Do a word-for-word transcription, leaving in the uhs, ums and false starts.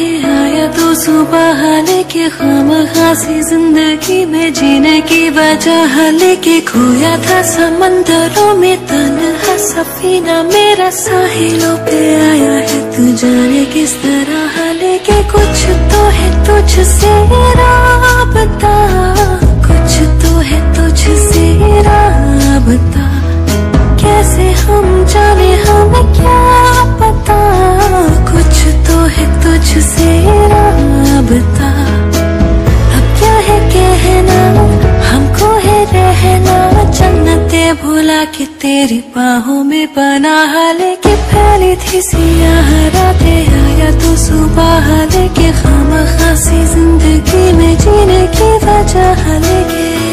रातें आया तो सुबह लेके खामखासी जिंदगी में जीने की वजह लेके खोया था समंदरों में तन्हा सफीना मेरा साहिलों पे आया है तू जाने किस तरह लेके कुछ तो है तुझसे राबता कुछ तो है तुझसे राबता कैसे हम जाने हमें क्या पता कुछ तो है तुझसे राबता अब क्या है कहना हमको है रहना जन्नते भुला के तेरी बाहों में बना लेके फैली थी सियाह रातें आया तो सुबह लेके खामखासी जिंदगी में जीने की वजह लेके